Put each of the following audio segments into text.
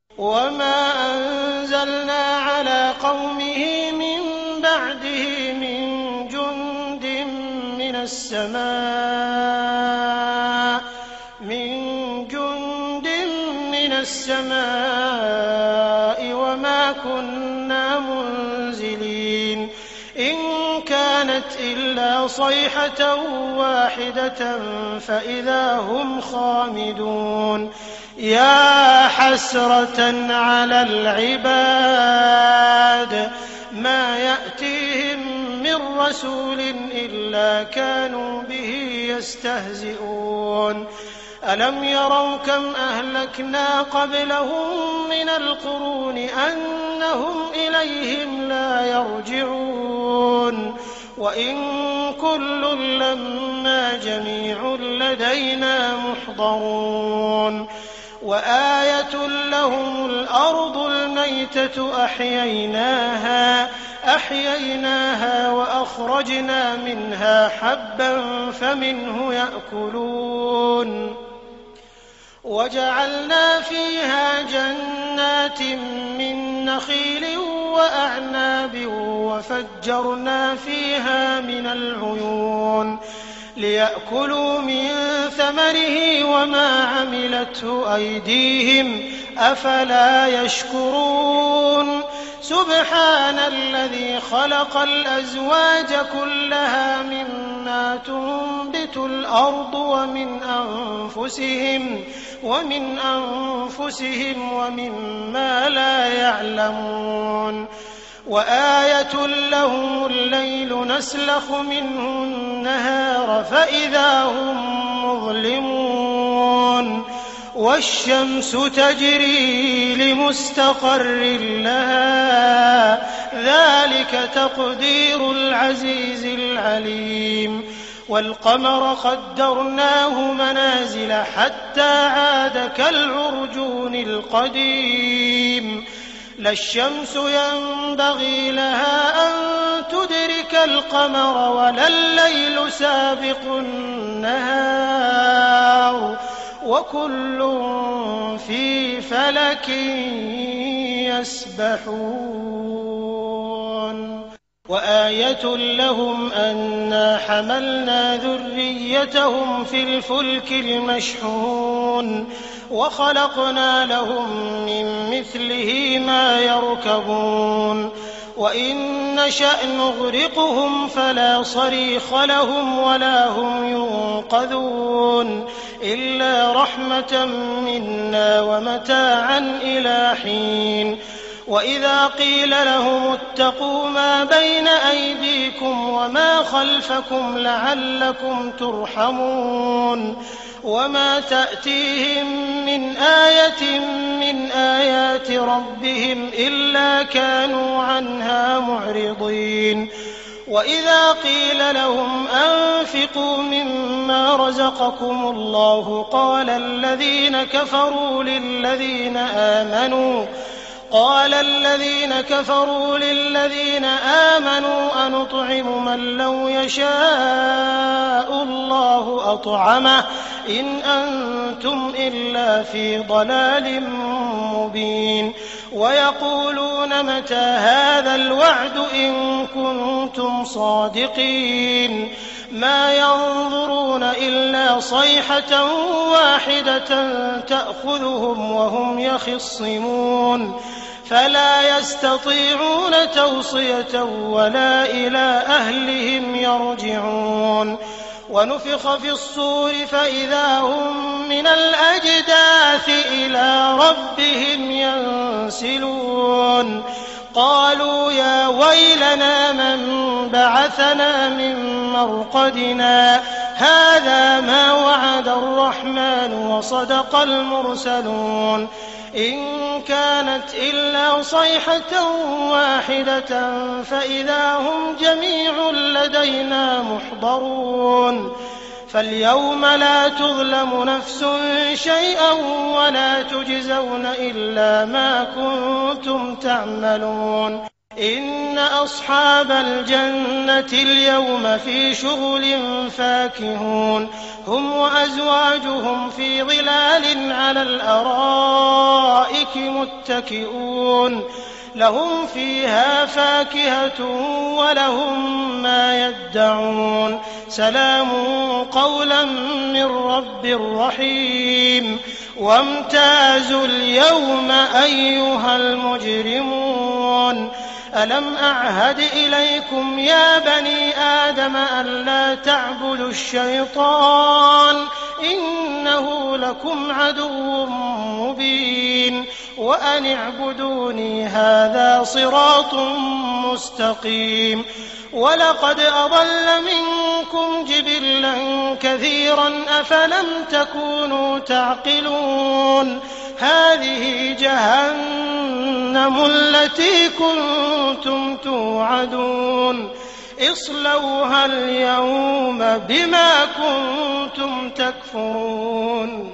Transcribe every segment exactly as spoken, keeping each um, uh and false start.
وما أنزلنا على قومه من بعده من جند من السماء من جند من السماء وما كنا منزلين إن كانت إلا صيحة واحدة فإذا هم خامدون يا حسرة على العباد ما يأتيهم من رسول إلا كانوا به يستهزئون ألم يروا كم أهلكنا قبلهم من القرون أنهم إليهم لا يرجعون وإن كل لما جميع لدينا محضرون وآية لهم الأرض الميتة أحييناها أحييناها وأخرجنا منها حبا فمنه يأكلون وجعلنا فيها جنات من نخيل وأعناب وفجرنا فيها من العيون ليأكلوا من ثمره وما عملته أيديهم أفلا يشكرون سبحان الذي خلق الأزواج كلها مما تنبت الأرض ومن أنفسهم ومن أنفسهم ومما لا يعلمون وآية لهم الليل نسلخ منه النهار فإذا هم مظلمون والشمس تجري لمستقر لها ذلك تقدير العزيز العليم والقمر قدرناه منازل حتى عاد كالعرجون القديم لا الشمس ينبغي لها أن تدرك القمر ولا الليل سابق النهار وكل في فلك يسبحون وآية لهم أنا حملنا ذريتهم في الفلك المشحون وخلقنا لهم من مثله ما يركبون وإن نشأ نغرقهم فلا صريخ لهم ولا هم ينقذون إلا رحمة منا ومتاعا إلى حين وإذا قيل لهم اتقوا ما بين أيديكم وما خلفكم لعلكم ترحمون وما تأتيهم من آية من آيات ربهم إلا كانوا عنها معرضين وإذا قيل لهم أنفقوا مما رزقكم الله قال الذين كفروا للذين آمنوا قال الذين كفروا للذين آمنوا أنطعم من لو يشاء الله أطعمه إن أنتم إلا في ضلال مبين ويقولون متى هذا الوعد إن كنتم صادقين ما ينظرون إلا صيحة واحدة تأخذهم وهم يخصمون فلا يستطيعون توصية ولا إلى أهلهم يرجعون ونفخ في الصور فإذا هم من الأجداث إلى ربهم ينسلون قالوا يا ويلنا من بعثنا من مرقدنا هذا ما وعد الرحمن وصدق المرسلون إن كانت إلا صيحة واحدة فإذا هم جميع لدينا محضرون فاليوم لا تظلم نفس شيئا ولا تجزون إلا ما كنتم تعملون إن أصحاب الجنة اليوم في شغل فاكهون هم وأزواجهم في ظلال على الأرائك متكئون لهم فيها فاكهة ولهم ما يدعون سلام قولا من رب رحيم وامتازوا اليوم أيها المجرمون ألم أعهد إليكم يا بني آدم ألا تعبدوا الشيطان إنه لكم عدو مبين وأن اعبدوني هذا صراط مستقيم ولقد أضل منكم جبلا كثيرا أفلم تكونوا تعقلون هذه جهنم التي كنتم توعدون اصلوها اليوم بما كنتم تكفرون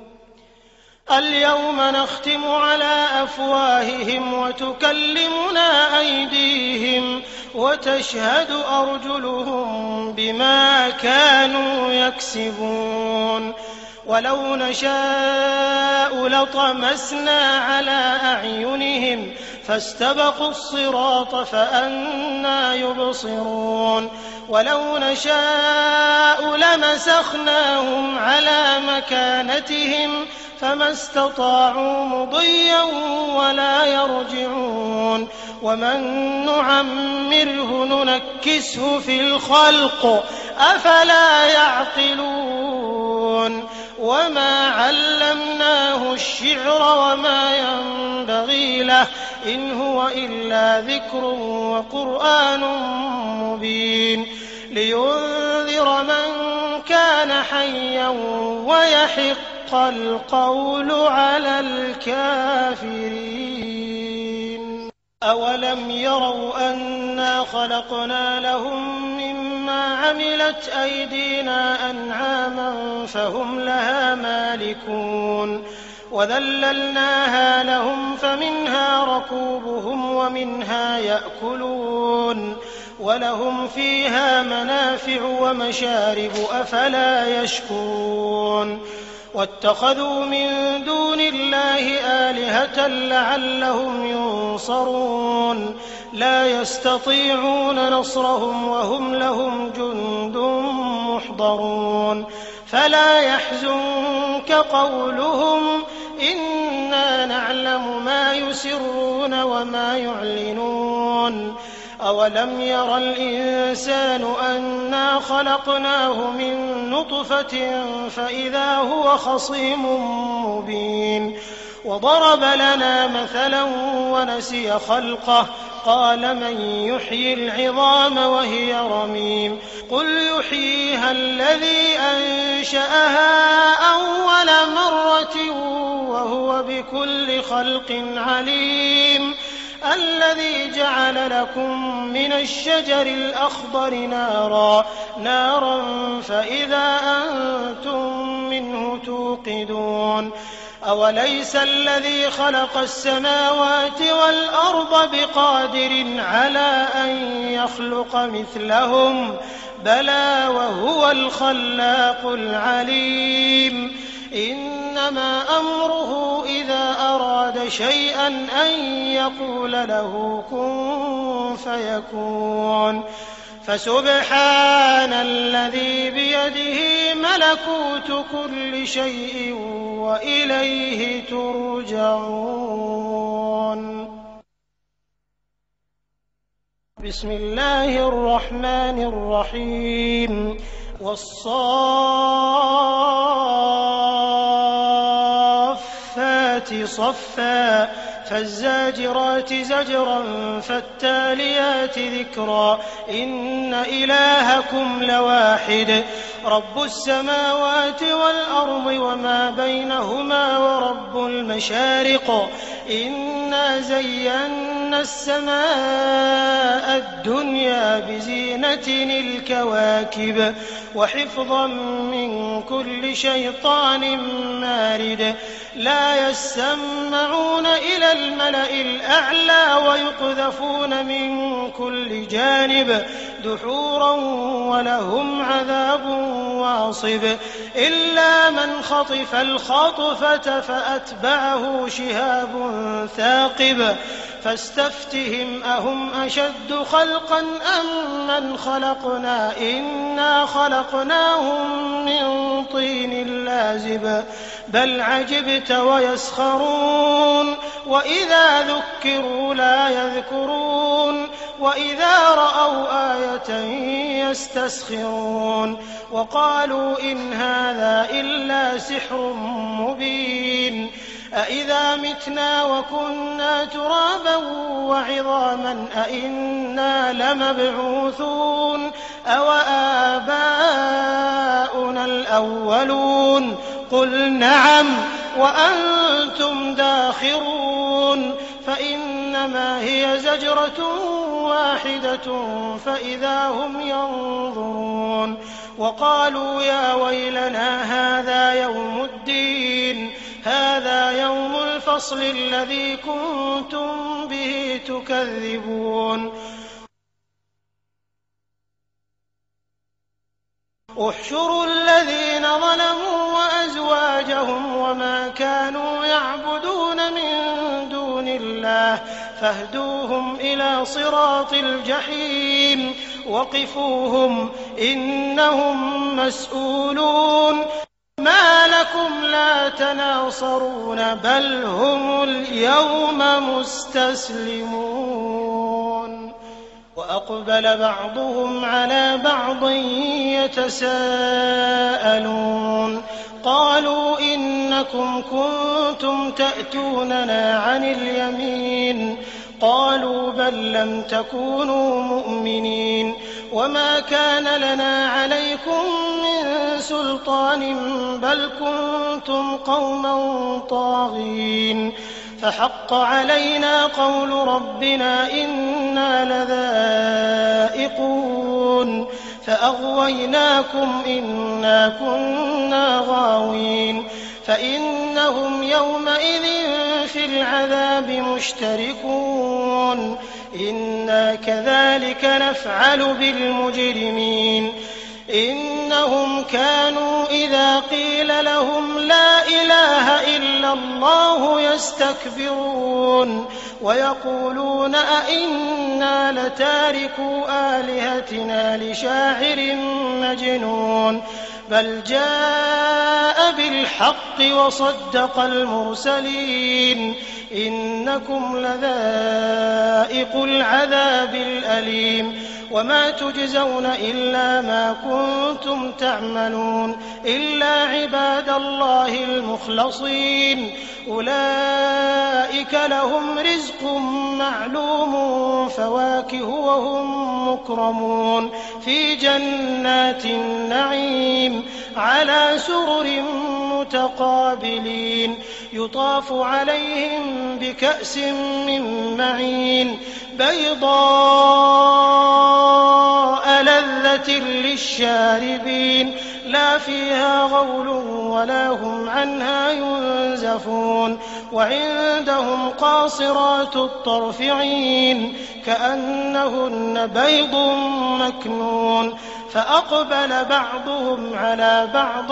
اليوم نختم على أفواههم وتكلمنا أيديهم وتشهد أرجلهم بما كانوا يكسبون ولو نشاء لطمسنا على أعينهم فاستبقوا الصراط فأنى يبصرون ولو نشاء لمسخناهم على مكانتهم فما استطاعوا مضيا ولا يرجعون ومن نعمره ننكسه في الخلق أفلا يعقلون وما علمناه الشعر وما ينبغي له إن هو إلا ذكر وقرآن مبين لينذر من كان حيا ويحق القول على الكافرين أولم يروا أنا خلقنا لهم مما عملت أيدينا أنعاما فهم لها مالكون وذللناها لهم فمنها ركوبهم ومنها يأكلون ولهم فيها منافع ومشارب أفلا يشكرون واتخذوا من دون الله آلهة لعلهم ينصرون لا يستطيعون نصرهم وهم لهم جند محضرون فلا يحزنك قولهم إنا نعلم ما يسرون وما يعلنون أولم ير الإنسان أنا خلقناه من نطفة فإذا هو خصيم مبين وضرب لنا مثلا ونسي خلقه قال من يحيي العظام وهي رميم قل يحييها الذي أنشأها أول مرة وهو بكل خلق عليم الذي جعل لكم من الشجر الأخضر نارا نارا فإذا أنتم منه توقدون أوليس الذي خلق السماوات والأرض بقادر على أن يخلق مثلهم بلى وهو الخلاق العليم إنما أمره إذا أراد شيئا أن يقول له كن فيكون فسبحان الذي بيده ملكوت كل شيء وإليه ترجعون بسم الله الرحمن الرحيم والصافات صفا فالزاجرات زجرا فالتاليات ذكرا إن إلهكم لواحد رب السماوات والأرض وما بينهما ورب المشارق إنا زينا السماء الدنيا بزينة الكواكب وحفظا من كل شيطان مارد لا يسمعون إلى إلى الملأ الأعلى ويقذفون من كل جانب دحورا ولهم عذاب واصب إلا من خطف الخطفة فأتبعه شهاب ثاقب فاستفتهم أهم أشد خلقا أم من خلقنا إنا خلقناهم من طين لازب بل عجبت ويسخرون وإذا ذكروا لا يذكرون وإذا رأوا آية يستسخرون وقالوا إن هذا إلا سحر مبين أإذا متنا وكنا ترابا وعظاما أإنا لمبعوثون أو آباؤنا الأولون قل نعم وأنتم داخرون فإنما هي زجرة واحدة فإذا هم ينظرون وقالوا يا ويلنا هذا يوم الدين هذا يوم الفصل الذي كنتم به تكذبون احشروا الذين ظلموا وأزواجهم وما كانوا يعبدون من دون الله فاهدوهم إلى صراط الجحيم وقفوهم إنهم مسؤولون ما لكم لا تناصرون بل هم اليوم مستسلمون وأقبل بعضهم على بعض يتساءلون قالوا إنكم كنتم تأتوننا عن اليمين قالوا بل لم تكونوا مؤمنين وما كان لنا عليكم من سلطان بل كنتم قوما طاغين فحق علينا قول ربنا إنا لذائقون فأغويناكم إنا كنا غاوين فإنهم يومئذ في العذاب مشتركون إنا كذلك نفعل بالمجرمين إنهم كانوا إذا قيل لهم لا إله إلا الله يستكبرون ويقولون أئنا لتاركو آلهتنا لشاعر مجنون بل جاء بالحق وصدق المرسلين إنكم لذائق العذاب الأليم وما تجزون إلا ما كنتم تعملون إلا عباد الله المخلصين أولئك لهم رزق معلوم فواكه وهم مكرمون في جنات النعيم على سرر متقابلين يطاف عليهم بكأس من معين بيضاء لذة للشاربين لا فيها غول ولا هم عنها ينزفون وعندهم قاصرات الطرف عين كأنهن بيض مكنون فأقبل بعضهم على بعض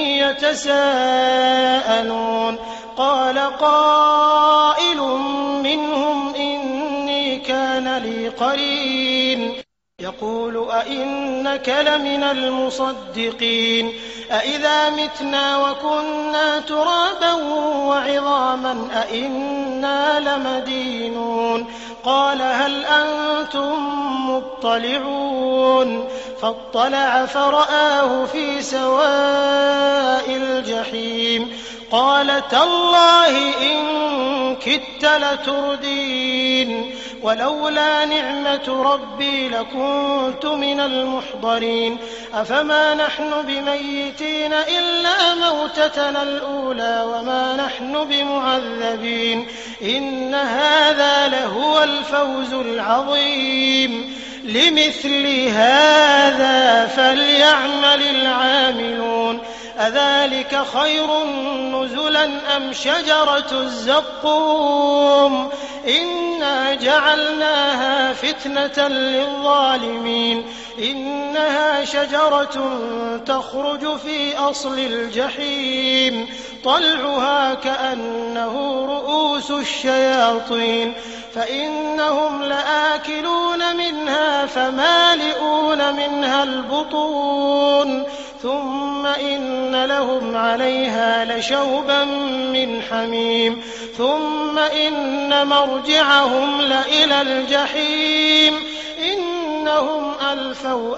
يتساءلون قال قائل منهم إني كان لي قرين يقول أئنك لمن المصدقين أئذا متنا وكنا ترابا وعظاما أئنا لمدينون قال هل أنتم مطلعون فاطلع فرآه في سواء الجحيم قال تالله إن كدت لتردين ولولا نعمة ربي لكنت من المحضرين أفما نحن بميتين إلا موتتنا الأولى وما نحن بمعذبين إن هذا لهو الفوز العظيم لمثل هذا فليعمل العاملون أذلك خير نزلا أم شجرة الزقوم إنا جعلناها فتنة للظالمين إنها شجرة تخرج في أصل الجحيم طلعها كأنه رؤوس الشياطين فإنهم لآكلون منها فمالئون منها البطون ثم إن لهم عليها لشوبا من حميم ثم إن مرجعهم لإلى الجحيم إنهم ألفوا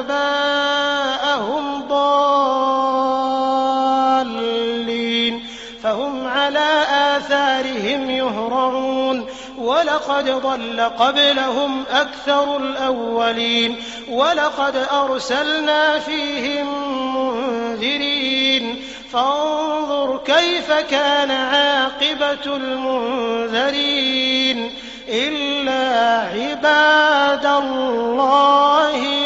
آباءهم ضالين فهم على آثارهم يهرعون ولقد ضل قبلهم أكثر الأولين ولقد أرسلنا فيهم منذرين فانظر كيف كان عاقبة المنذرين إلا عباد الله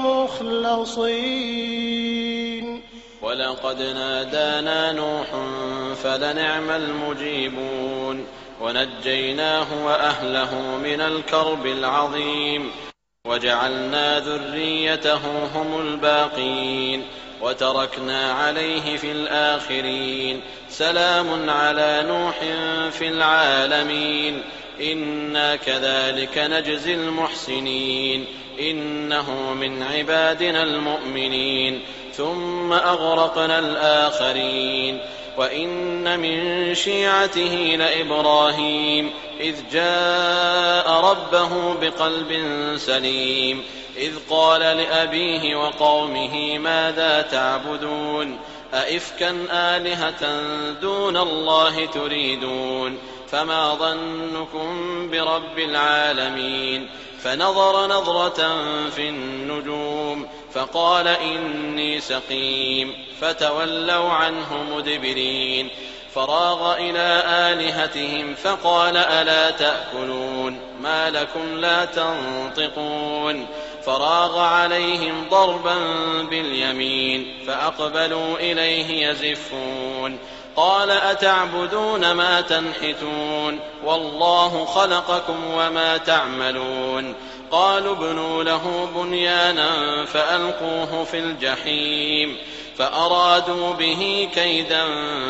المخلصين. ولقد نادانا نوح فلنعم المجيبون ونجيناه وأهله من الكرب العظيم وجعلنا ذريته هم الباقين وتركنا عليه في الآخرين سلام على نوح في العالمين إنا كذلك نجزي المحسنين إنه من عبادنا المؤمنين ثم أغرقنا الآخرين وإن من شيعته لإبراهيم إذ جاء ربه بقلب سليم إذ قال لأبيه وقومه ماذا تعبدون أئفكا آلهة دون الله تريدون فما ظنكم برب العالمين فنظر نظرة في النجوم فقال إني سقيم فتولوا عنه مدبرين فراغ إلى آلهتهم فقال ألا تأكلون ما لكم لا تنطقون فراغ عليهم ضربا باليمين فأقبلوا إليه يزفون قال أتعبدون ما تنحتون والله خلقكم وما تعملون قالوا ابنوا له بنيانا فألقوه في الجحيم فأرادوا به كيدا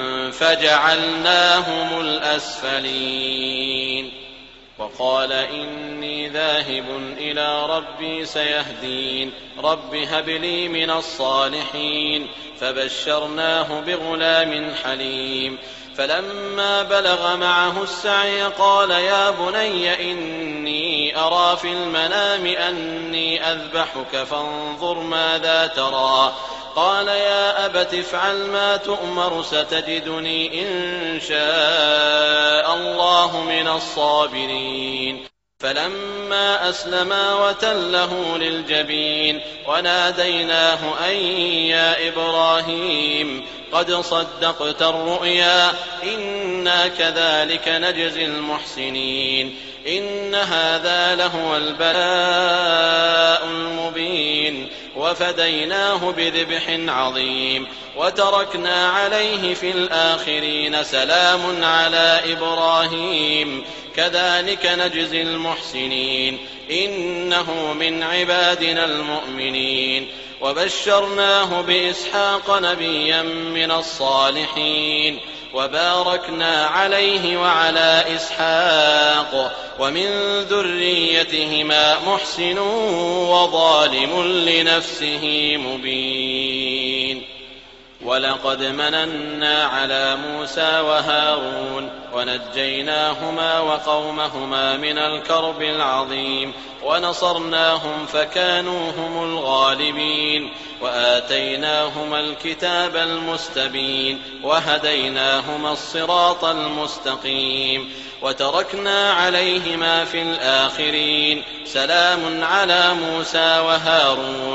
فجعلناهم الأسفلين وقال إني ذاهب إلى ربي سيهدين رب هب لي من الصالحين فبشرناه بغلام حليم فلما بلغ معه السعي قال يا بني إني أرى في المنام أني أذبحك فانظر ماذا ترى قال يا أبت افعل ما تؤمر ستجدني إن شاء الله من الصابرين فلما أسلما وتله للجبين وناديناه أن يا إبراهيم قد صدقت الرؤيا إنا كذلك نجزي المحسنين إن هذا لهو البلاء المبين وفديناه بذبح عظيم وتركنا عليه في الآخرين سلام على إبراهيم كذلك نجزي المحسنين إنه من عبادنا المؤمنين وبشرناه بإسحاق نبيا من الصالحين وباركنا عليه وعلى إسحاق ومن ذريتهما محسن وظالم لنفسه مبين ولقد مننا على موسى وهارون ونجيناهما وقومهما من الكرب العظيم ونصرناهم فكانوا هم الغالبين وآتيناهما الكتاب المستبين وهديناهما الصراط المستقيم وتركنا عليهما في الآخرين سلام على موسى وهارون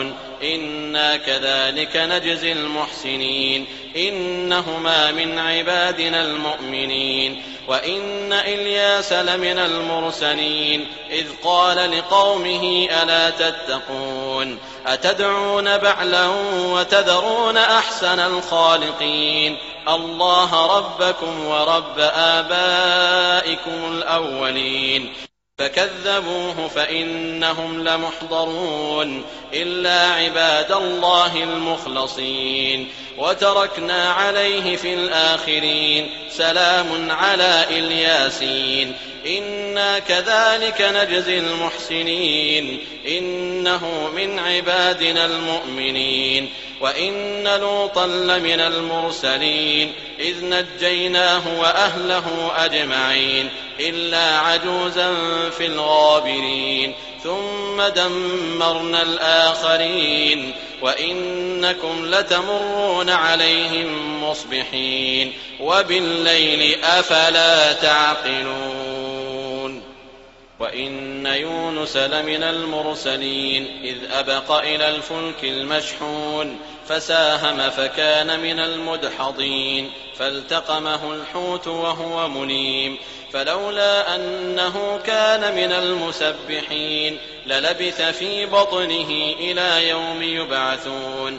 إنا كذلك نجزي المحسنين إنهما من عبادنا المؤمنين وإن إلياس لمن المرسلين إذ قال لقومه ألا تتقون أتدعون بعلا وتذرون أحسن الخالقين الله ربكم ورب آبائكم الأولين فكذبوه فإنهم لمحضرون إلا عباد الله المخلصين وتركنا عليه في الآخرين سلام على الياسين إنا كذلك نجزي المحسنين إنه من عبادنا المؤمنين وإن لوطا لمن المرسلين إذ نجيناه وأهله أجمعين إلا عجوزا في الغابرين ثم دمرنا الآخرين وإنكم لتمرون عليهم مصبحين وبالليل أفلا تعقلون وإن يونس لمن المرسلين إذ أبق إلى الفلك المشحون فساهم فكان من المدحضين فالتقمه الحوت وهو مليم فلولا أنه كان من المسبحين للبث في بطنه إلى يوم يبعثون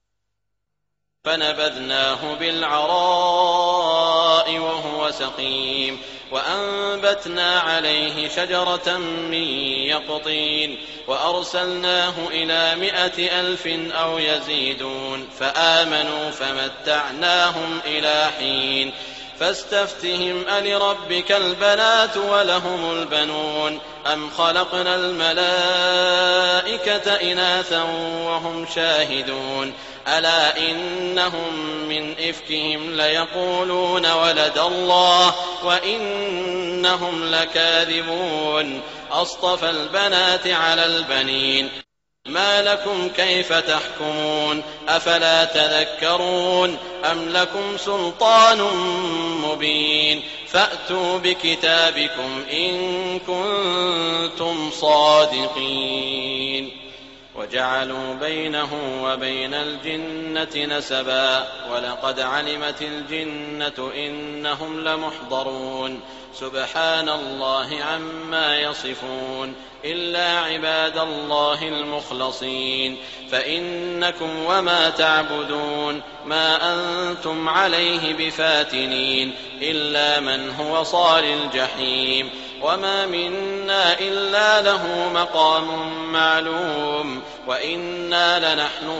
فنبذناه بالعراء وهو سقيم وأنبتنا عليه شجرة من يقطين وأرسلناه إلى مائة ألف أو يزيدون فآمنوا فمتعناهم إلى حين فاستفتهم ألربك البنات ولهم البنون أم خلقنا الملائكة إناثا وهم شاهدون ألا إنهم من إفكهم ليقولون ولد الله وإنهم لكاذبون أصطفى البنات على البنين ما لكم كيف تحكمون أفلا تذكرون أم لكم سلطان مبين فأتوا بكتابكم إن كنتم صادقين وجعلوا بينه وبين الجنة نسبا ولقد علمت الجنة إنهم لمحضرون سبحان الله عما يصفون إلا عباد الله المخلصين فإنكم وما تعبدون ما أنتم عليه بفاتنين إلا من هو صال الجحيم وما منا إلا له مقام معلوم وإنا لنحن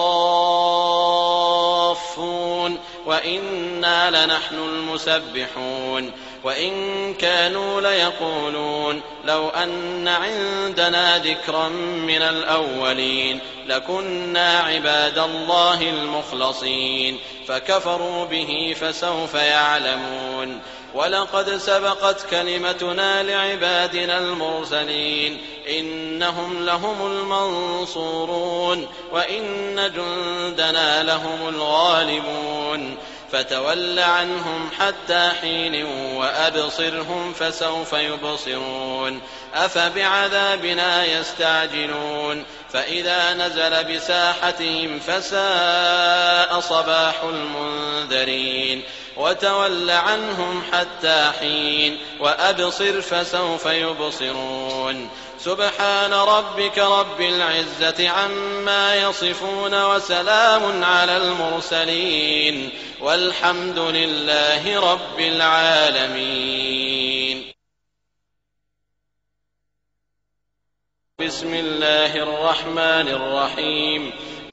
الصافون وإنا لنحن المسبحون وإن كانوا ليقولون لو أن عندنا ذكرا من الأولين لكنا عباد الله المخلصين فكفروا به فسوف يعلمون ولقد سبقت كلمتنا لعبادنا المرسلين إنهم لهم المنصورون وإن جندنا لهم الغالبون فتول عنهم حتى حين وأبصرهم فسوف يبصرون أفبعذابنا يستعجلون فإذا نزل بساحتهم فساء صباح المنذرين وتول عنهم حتى حين وأبصر فسوف يبصرون سبحان ربك رب العزة عما يصفون وسلام على المرسلين والحمد لله رب العالمين. بسم الله الرحمن الرحيم.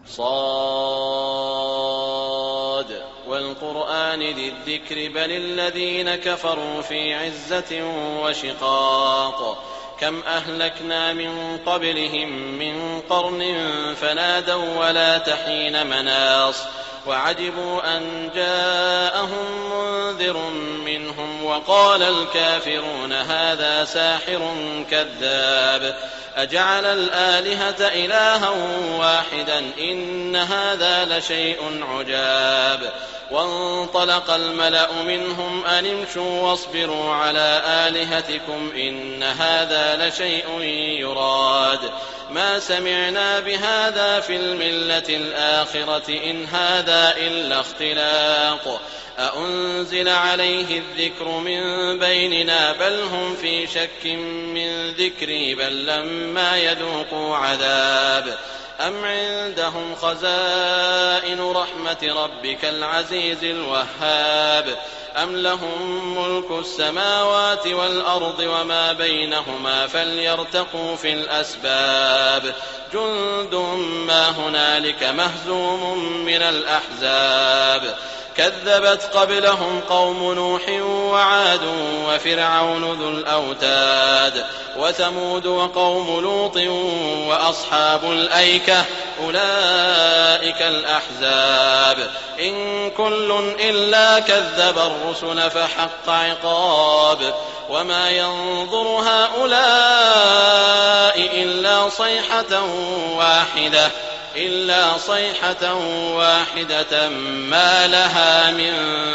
صاد والقرآن ذي الذكر بل الذين كفروا في عزة وشقاق كم أهلكنا من قبلهم من قرن فنادوا ولا تحين مناص وعجبوا أن جاءهم منذر منهم وقال الكافرون هذا ساحر كذاب أجعل الآلهة إلها واحدا إن هذا لشيء عجاب وانطلق الملأ منهم أن امشوا واصبروا على آلهتكم إن هذا لشيء يراد ما سمعنا بهذا في الملة الآخرة إن هذا إلا اختلاق أأنزل عليه الذكر من بيننا بل هم في شك من ذكري بل لما يذوقوا عذاب أم عندهم خزائن رحمة ربك العزيز الوهاب أم لهم ملك السماوات والأرض وما بينهما فليرتقوا في الأسباب جند ما هنالك مهزوم من الأحزاب كذبت قبلهم قوم نوح وعاد وفرعون ذو الأوتاد وثمود وقوم لوط وأصحاب الأيكة أولئك الأحزاب إن كل إلا كذب الرسل فحق عقاب وما ينظر هؤلاء إلا صيحة واحدة إلا صيحة واحدة ما لها من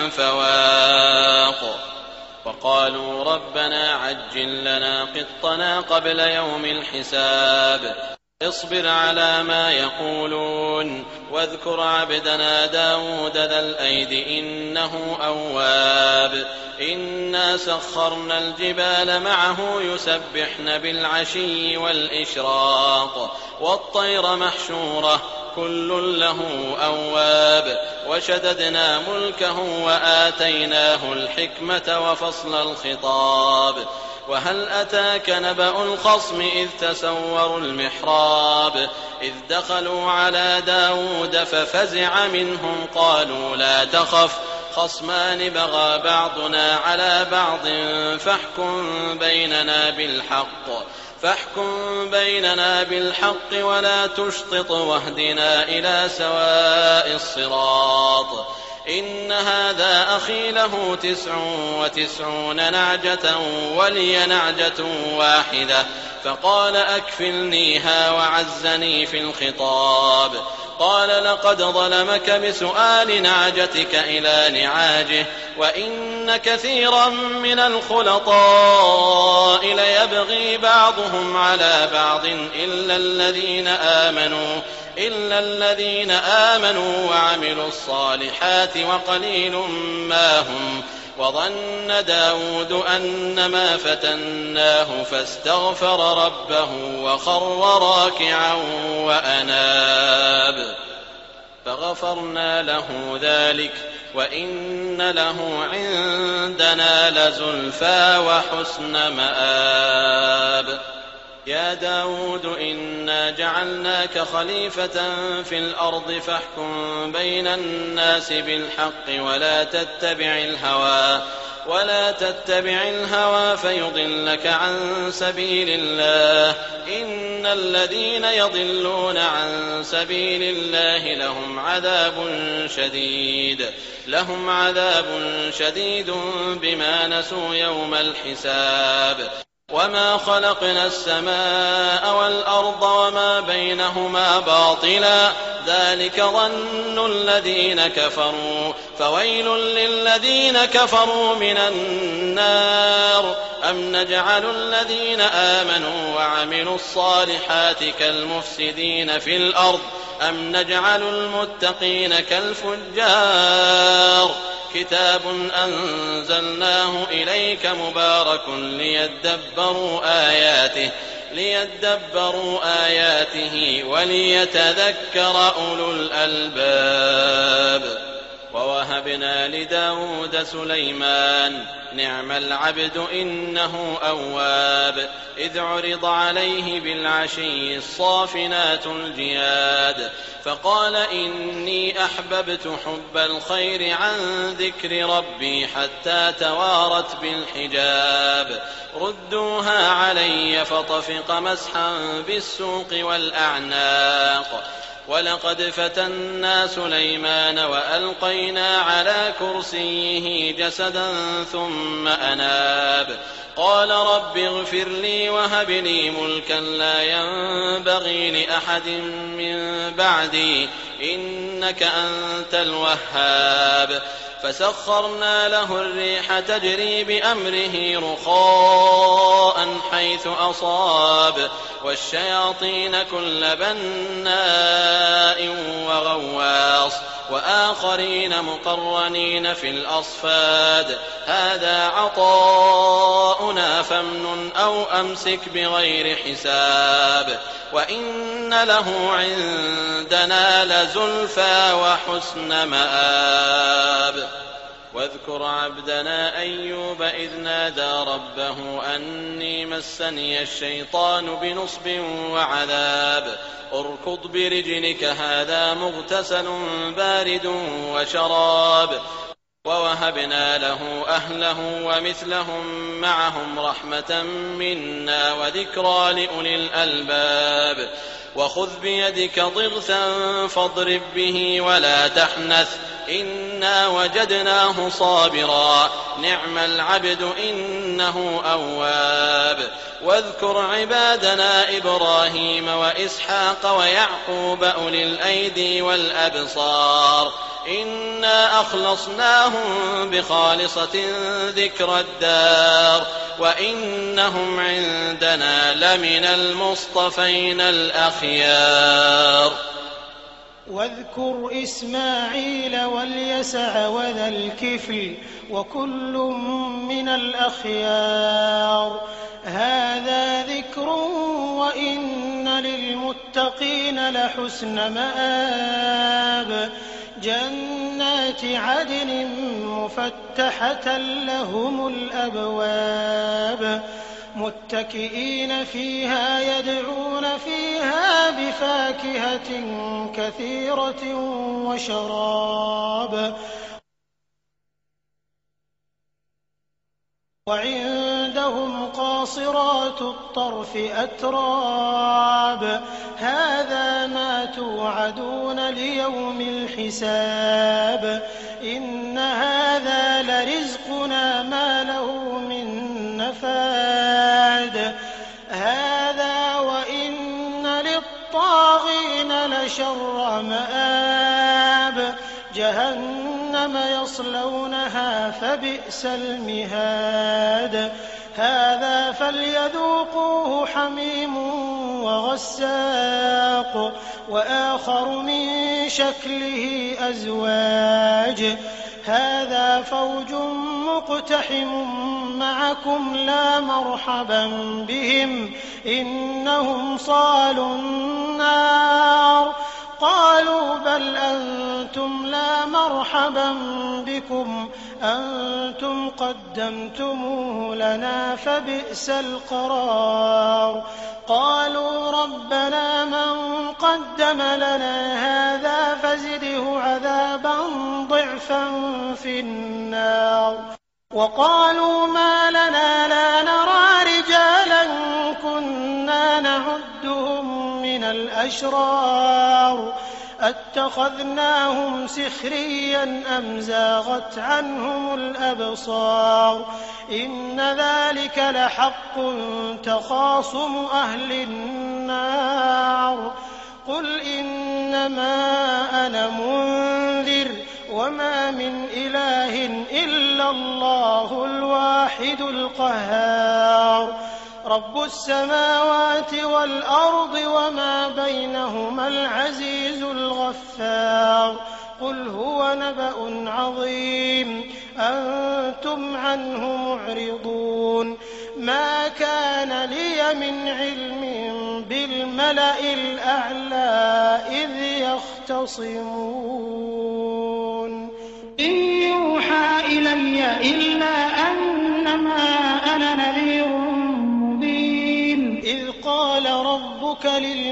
فواق وقالوا ربنا عجل لنا قطنا قبل يوم الحساب اصبر على ما يقولون واذكر عبدنا داود ذا الأيد إنه أواب إنا سخرنا الجبال معه يسبحن بالعشي والإشراق والطير محشورة كل له أواب وشددنا ملكه وآتيناه الحكمة وفصل الخطاب وهل أتاك نبأ الخصم إذ تسوروا المحراب إذ دخلوا على داود ففزع منهم قالوا لا تخف خصمان بغى بعضنا على بعض فاحكم بيننا بالحق فاحكم بيننا بالحق ولا تشطط واهدنا إلى سواء الصراط إن هذا أخي له تسع وتسعون نعجة ولي نعجة واحدة فقال أكفلنيها وعزني في الخطاب قال لقد ظلمك بسؤال نعجتك إلى نعاجه وإن كثيرا من الخلطاء ليبغي بعضهم على بعض إلا الذين آمنوا إلا الذين آمنوا وعملوا الصالحات وقليل ما هم وظن داود أنما فتناه فاستغفر ربه وخر راكعا وأناب فغفرنا له ذلك وإن له عندنا لزلفى وحسن مآب يا داود إنا جعلناك خليفة في الأرض فاحكم بين الناس بالحق ولا تتبع الهوى ولا تتبع الهوى فيضلك عن سبيل الله إن الذين يضلون عن سبيل الله لهم عذاب شديد لهم عذاب شديد بما نسوا يوم الحساب وما خلقنا السماء والأرض وما بينهما باطلا ذلك ظن الذين كفروا فويل للذين كفروا من النار أم نجعل الذين آمنوا وعملوا الصالحات كالمفسدين في الأرض أم نجعل المتقين كالفجار كتاب أنزلناه إليك مبارك ليدبروا آياته ليدبروا آياته وليتذكر أولو الألباب ووهبنا لداود سليمان نعم العبد إنه أواب إذ عرض عليه بالعشي الصافنات الجياد فقال إني أحببت حب الخير عن ذكر ربي حتى توارت بالحجاب ردوها علي فطفق مسحا بالسوق والأعناق وَلَقَدْ فَتَنَّا سُلَيْمَانَ وَأَلْقَيْنَا عَلَىٰ كُرْسِيِّهِ جَسَدًا ثُمَّ أَنَابَ قَالَ رَبِّ اغْفِرْ لِي وَهَبْ لِي مُلْكًا لَّا يَنبَغِي لِأَحَدٍ مِّن بَعْدِي إِنَّكَ أَنتَ الْوَهَّابُ فَسَخَّرْنَا لَهُ الرِّيحَ تَجْرِي بِأَمْرِهِ رُخَاءً حَيْثُ أَصَابَ وَالشَّيَاطِينَ كُلَّ بَنَّاءٍ وَغَوَّاصٍ وَآخَرِينَ مُقَرَّنِينَ فِي الْأَصْفَادِ هَٰذَا عَطَاؤُنَا فَامْنُنْ أَوْ أَمْسِكْ بِغَيْرِ حِسَابٍ وَإِنَّ لَهُ عِندَنَا لَزُلْفَىٰ وَحُسْنَ مَآبٍ واذكر عبدنا أيوب إذ نادى ربه أني مسني الشيطان بنصب وعذاب اركض برجلك هذا مغتسل بارد وشراب ووهبنا له أهله ومثلهم معهم رحمة منا وذكرى لأولي الألباب وخذ بيدك ضغثا فاضرب به ولا تحنث إنا وجدناه صابرا نعم العبد إنه أواب واذكر عبادنا إبراهيم وإسحاق ويعقوب أولي الأيدي والأبصار إنا أخلصناهم بخالصة ذكر الدار وإنهم عندنا لمن المصطفين الأخيار واذكر إسماعيل واليسع وذا الكفل وكل من الأخيار هذا ذكر وإن للمتقين لحسن مآب جنات عدن مفتحة لهم الأبواب متكئين فيها يدعون فيها بفاكهة كثيرة وشراب وعندهم قاصرات الطرف أتراب هذا ما توعدون ليوم الحساب إن هذا لرزقنا ما له من نفاد هذا وإن للطاغين لشر مآب جهنم يصلونها فبئس المهاد هذا فليذوقوه حميم وغساق وآخر من شكله أزواج هذا فوج مقتحم معكم لا مرحبا بهم إنهم صالوا النار قالوا بل أنتم لا مرحبا بكم أنتم قدمتموه لنا فبئس القرار قالوا ربنا من قدم لنا هذا فزده عذابا ضعفا في النار وقالوا ما لنا لا نرى رجالا كنا نعدهم من الأشرار أتخذناهم سخريا أم زاغت عنهم الأبصار إن ذلك لحق تخاصم أهل النار قل إنما أنا منذر وما من إله إلا الله الواحد القهار رب السماوات والأرض وما بينهما العزيز الغفار قل هو نبأ عظيم أنتم عنه معرضون ما كان لي من علم بالملأ الأعلى إذ يختصمون إن يوحى إلي إلا أنما أنا نذير مبين إذ قال ربك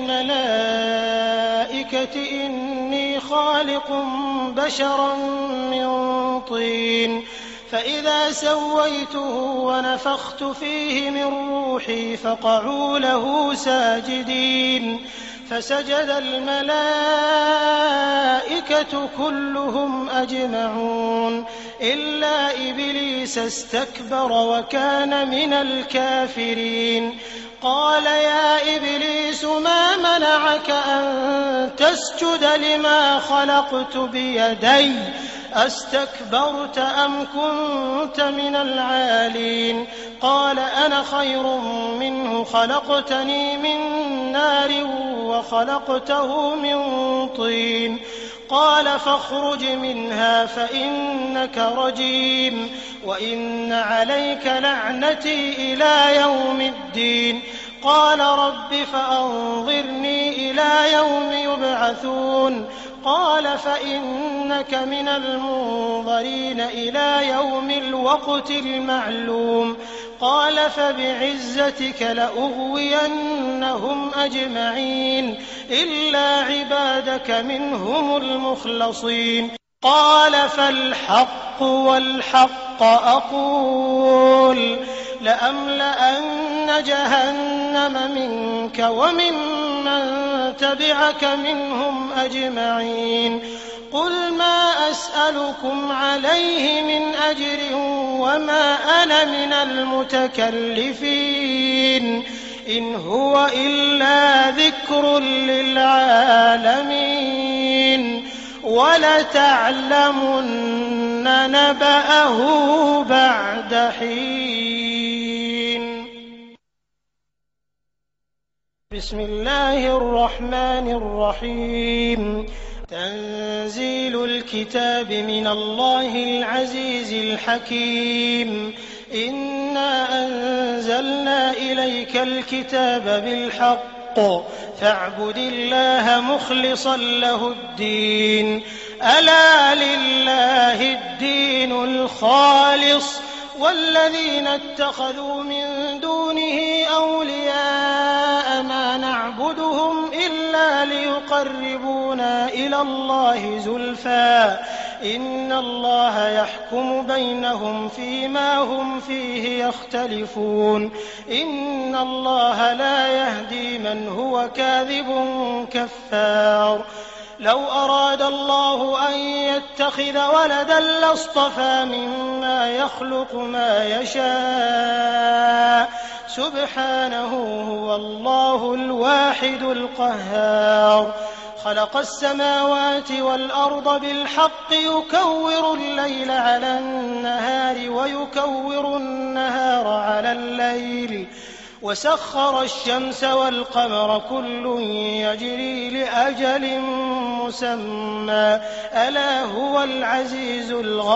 للملائكة إني خالق بشرا من طين فإذا سويته ونفخت فيه من روحي فقعوا له ساجدين فسجد الملائكة كلهم أجمعون إلا إبليس استكبر وكان من الكافرين. قال يا إبليس ما منعك أن تسجد لما خلقت بيدي أستكبرت أم كنت من العالين؟ قال أنا خير منه خلقتني من نار وخلقته من طين. قال فاخرج منها فإنك رجيم وإن عليك لعنتي إلى يوم الدين. قال رب فأنظرني إلى يوم يبعثون. قال فإنك من المنظرين إلى يوم الوقت المعلوم. قال فبعزتك لأغوينهم أجمعين إلا عبادك منهم المخلصين. قال فالحق والحق أقول لأملأن جهنم منك وممن تبعك منهم أجمعين. قل ما أسألكم عليه من أجر وما أنا من المتكلفين إن هو إلا ذكر للعالمين ولتعلمن نبأه بعد حين. بسم الله الرحمن الرحيم. تنزيل الكتاب من الله العزيز الحكيم. إنا أنزلنا إليك الكتاب بالحق فاعبد الله مخلصا له الدين ألا لله الدين الخالص والذين اتخذوا من دونه أولياء ما نعبدهم إلا ليقربونا إلى الله زلفى إن الله يحكم بينهم فيما هم فيه يختلفون إن الله لا يهدي من هو كاذب كفار. لو أراد الله أن يتخذ ولدا لاصطفى مما يخلق ما يشاء سبحانه هو الله الواحد القهار. خلق السماوات والأرض بالحق يكور الليل على النهار ويكور النهار على الليل وسخر الشمس والقمر كل يجري لأجل مسمى ألا هو العزيز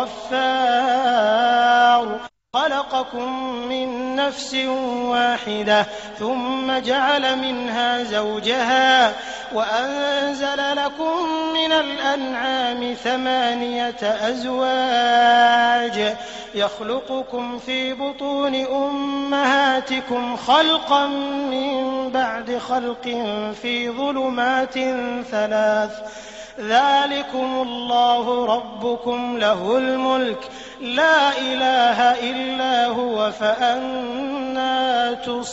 الغفار. خلقكم من نفس واحدة ثم جعل منها زوجها وأنزل لكم من الأنعام ثمانية أزواج يخلقكم في بطون أمهاتكم خلقا من بعد خلق في ظلمات ثلاث ذلكم الله ربكم له الملك لا إله إلا هو فأنى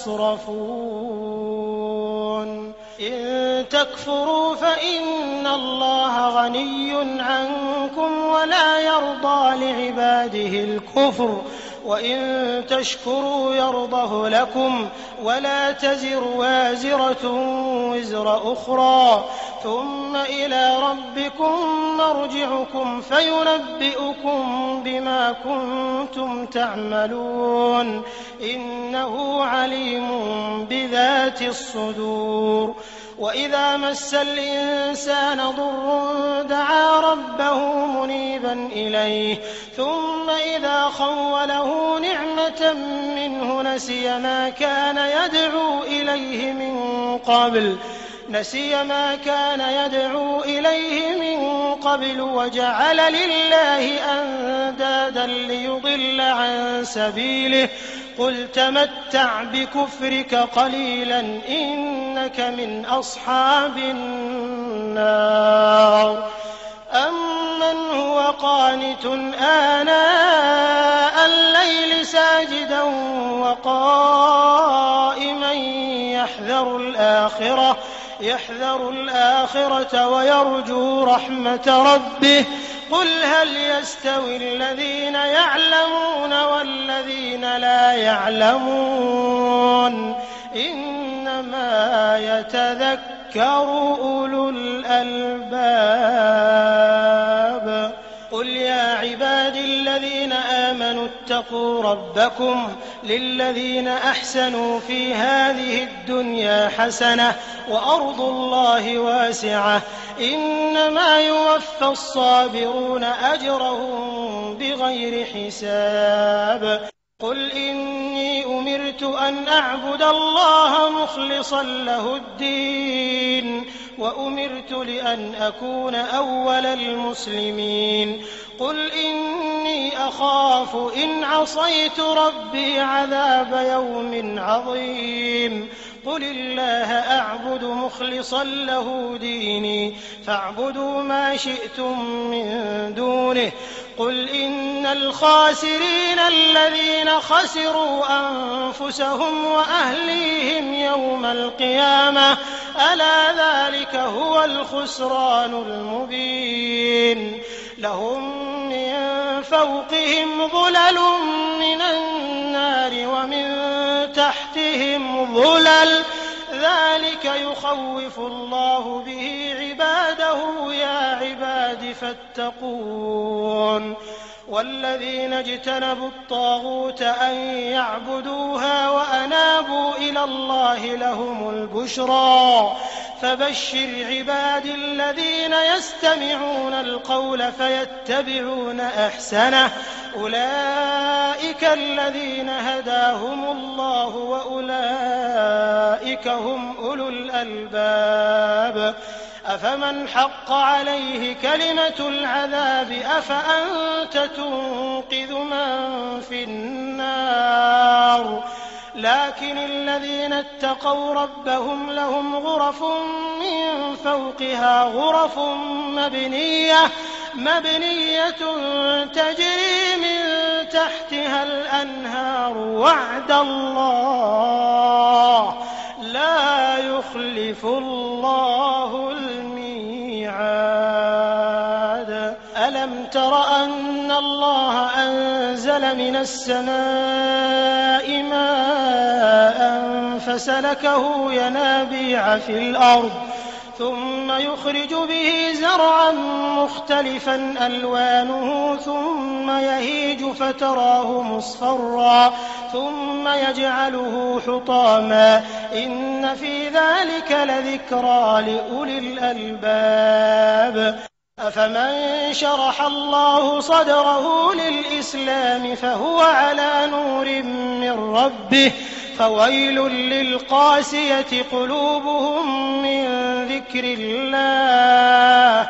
تصرفون. إن تكفروا فإن الله غني عنكم ولا يرضى لعباده الكفر وإن تشكروا يرضه لكم ولا تزر وازرة وزر أخرى ثم إلى ربكم مرجعكم فينبئكم بما كنتم تعملون إنه عليم بذات الصدور. وإذا مس الإنسان ضر دعا ربه منيبا إليه ثم إذا خوله نعمة منه نسي ما كان يدعو إليه من قبل نسي ما كان يدعو إليه من قبل وجعل لله أندادا ليضل عن سبيله قل تمتع بكفرك قليلا إنك من أصحاب النار. أمن هو قانت آناء الليل ساجدا وقائما يحذر الآخرة يحذر الآخرة ويرجو رحمة ربه قل هل يستوي الذين يعلمون والذين لا يعلمون إنما يتذكر أولو الألباب قل يا عبادي الذين آمنوا اتقوا ربكم للذين أحسنوا في هذه الدنيا حسنة وأرض الله واسعة إنما يوفى الصابرون أجرهم بغير حساب قل إني أمرت أن أعبد الله مخلصا له الدين وأمرت لأن أكون أول المسلمين قل إني أخاف إن عصيت ربي عذاب يوم عظيم قل الله أعبد مخلصا له ديني فاعبدوا ما شئتم من دونه قل إن الخاسرين الذين خسروا أنفسهم وأهليهم يوم القيامة ألا ذلك هو الخسران المبين لهم من فوقهم ظلل من النار ومن تحتهم ظلل ذلك يخوف الله به عباده يا عباد فاتقون والذين اجتنبوا الطاغوت أن يعبدوها وأنابوا إلى الله لهم البشرى فبشر عبادي الذين يستمعون القول فيتبعون أحسنه أولئك الذين هداهم الله وأولئك هم أولو الألباب أفمن حق عليه كلمة العذاب أفأنت تنقذ من في النار لكن الذين اتقوا ربهم لهم غرف من فوقها غرف مبنية مبنية تجري من تحتها الأنهار وعد الله لا يخلف الله الميعاد ألم تر أن الله أنزل من السماء ماء فسلكه ينابيع في الأرض ثم يخرج به زرعا مختلفا ألوانه ثم يهيج فتراه مصفرا ثم يجعله حطاما إن في ذلك لذكرى لأولي الألباب أفمن شرح الله صدره للإسلام فهو على نور من ربه فويل للقاسية قلوبهم من ذكر الله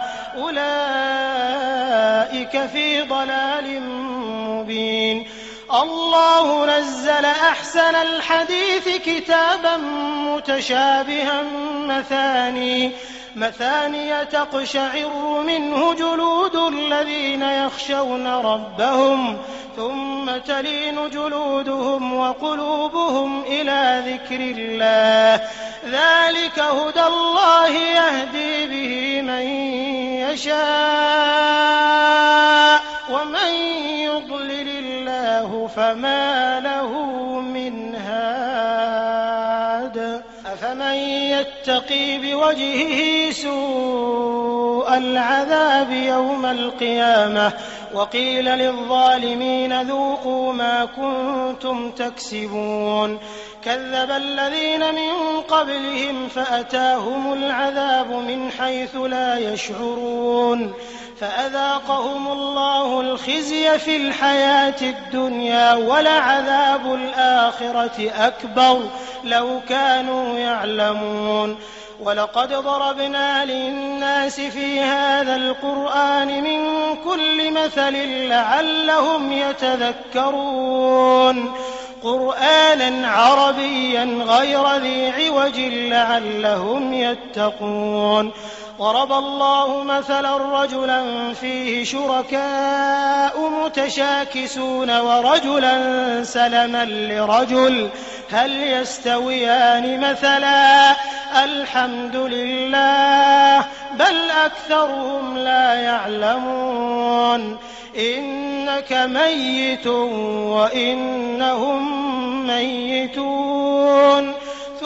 أولئك في ضلال مبين الله نزل أحسن الحديث كتابا متشابها مثاني مثانية تقشعر منه جلود الذين يخشون ربهم ثم تلين جلودهم وقلوبهم إلى ذكر الله ذلك هدى الله يهدي به من يشاء ومن يضلل الله فما له من هاد أفمن يتقي بوجهه سوء العذاب يوم القيامة وقيل للظالمين ذوقوا ما كنتم تكسبون كذب الذين من قبلهم فأتاهم العذاب من حيث لا يشعرون فأذاقهم الله الخزي في الحياة الدنيا ولعذاب الآخرة أكبر لو كانوا يعلمون ولقد ضربنا للناس في هذا القرآن من كل مثل لعلهم يتذكرون قرآنا عربيا غير ذي عوج لعلهم يتقون ضرب الله مثلا رجلا فيه شركاء متشاكسون ورجلا سلما لرجل هل يستويان مثلا الحمد لله بل أكثرهم لا يعلمون إنك ميت وإنهم ميتون